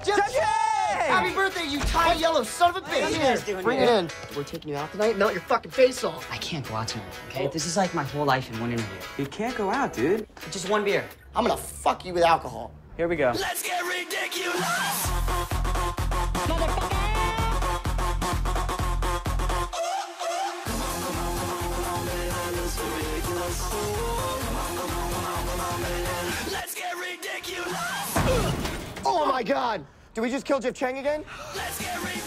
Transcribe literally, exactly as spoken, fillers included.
Jeff Chang! Happy birthday, you tiny yellow son of a bitch! What are you guys doing Bring here? it in. We're taking you out tonight. Melt your fucking face off. I can't go out tonight, okay? This is like my whole life in one interview. You can't go out, dude. Just one beer. I'm gonna fuck you with alcohol. Here we go. Let's get ridiculous! Let's get ridiculous! Oh my God! Did we just kill Jeff Chang again? Let's get ridiculous!